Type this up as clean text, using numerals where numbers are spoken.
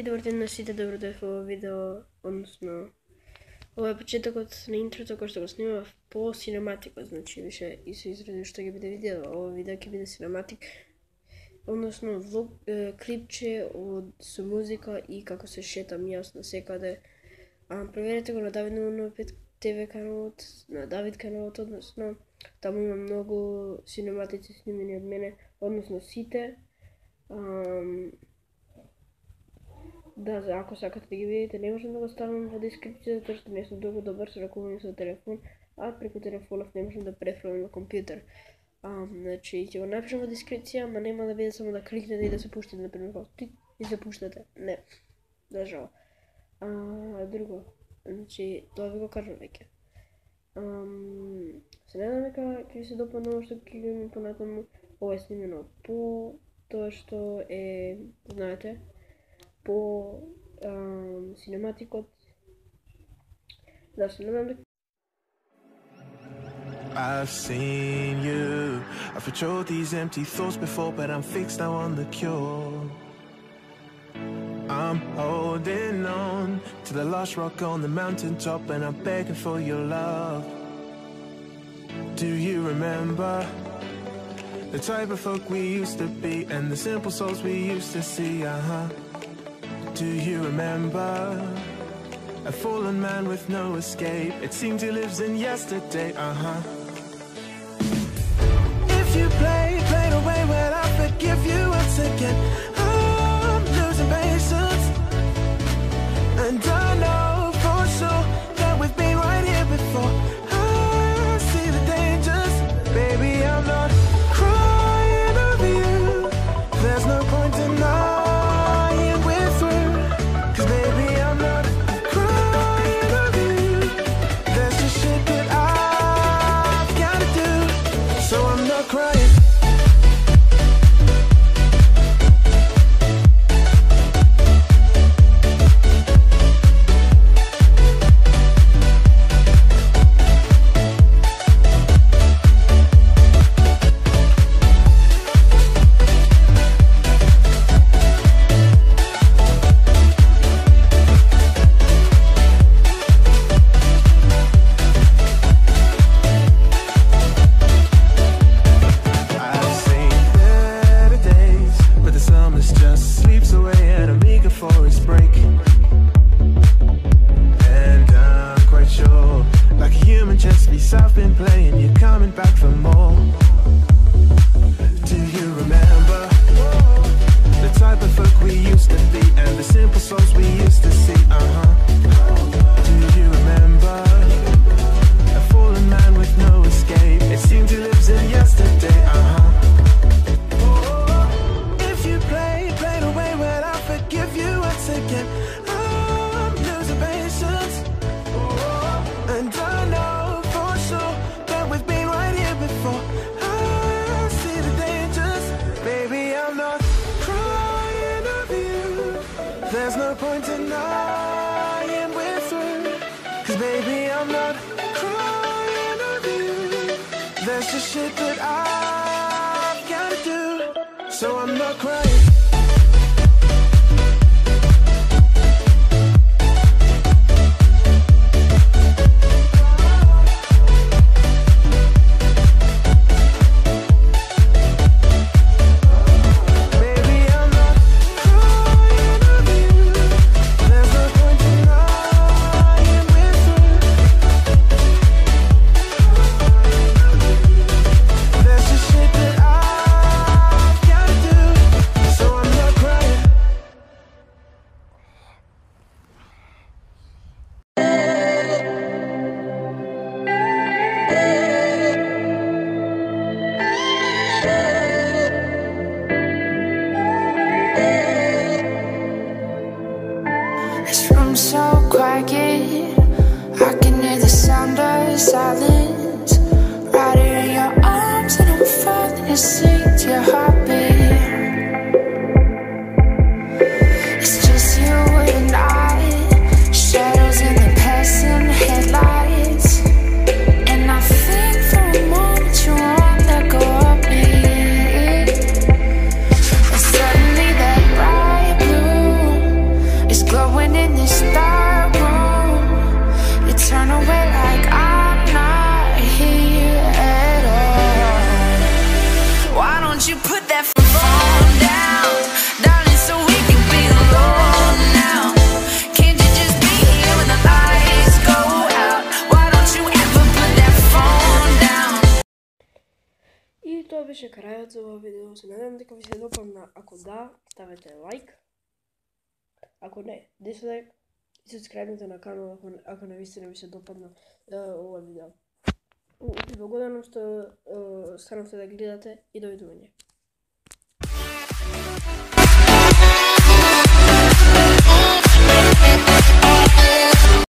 И добър ден на сите, добродојавте во видео, односно ова е почетокот на интрото кој што го снимав по синематикот, значи више и се изрази што ќе биде видео, ова видео ќе биде синематик, односно влог, клипче со музика и како се шетам јас на секаде. Проверете го на Давид 005 ТВ каналот, на Давид каналот, односно таму има многу синематици снимени од мене, односно сите. Да, ако сакате да ги видите, не можам да го ставам во дескрипција, затоа што не сум долго добар со ракување со телефон, а преку телефонов не можам да префрлам на компјутер. Значи, ќе го напишам во дескрипција, ама нема да биде само да кликнете и да се пуштите, например, како тик и се пуштате. Не, да жал. Друго, значи, тоа ви го кажам веќе. Се надам дека ќе ви се допадне ово што ќе го имам понатаму. Ова е снимено по тоа што е, знаете, по синематикот. Да, се надам дека I've seen you. I've patrolled these empty thoughts before, but I'm fixed now on the cure. I'm holding on to the last rock on the mountaintop, and I'm begging for your love. Do you remember the type of folk we used to be, and the simple souls we used to see? Do you remember a fallen man with no escape? It seems he lives in yesterday. If you play away, well, I forgive you once again. I'm losing patience, and I know for sure that we've been right here before. I see the dangers, baby, I'm not crying over you. There's no point in denying we're through, 'cause baby, I'm not crying over you. There's just shit that I've gotta do, so I'm not crying. I've been playing, you're coming back for more. Do you remember the type of folk we used to be, and the simple souls we used to see? Do you remember a fallen man with no escape? It seems he lives in yesterday. If you play away, well, I'll forgive you once again. I'm losing patience, and I know that we've been right here before. I see the dangers, baby, I'm not crying over you. There's no point in denying we're through, 'cause baby, I'm not crying over you. There's just shit that I've gotta do, so I'm not crying. So quiet, I can hear the sound of silence. Right here in your arms, and I'm falling asleep to your heartbeat. It's just you and I, shadows in the passing headlights. And I think for a moment you won't let go of me. And suddenly that bright blue беше крајот за ова видео. Се надевам дека ви се допадна. Ако да, ставете лайк. Ако не, дислайк. И субскрайбнете на канал ако навистина ви се допадна ова видео. Ви благодарам што станавте да гледате и довидување.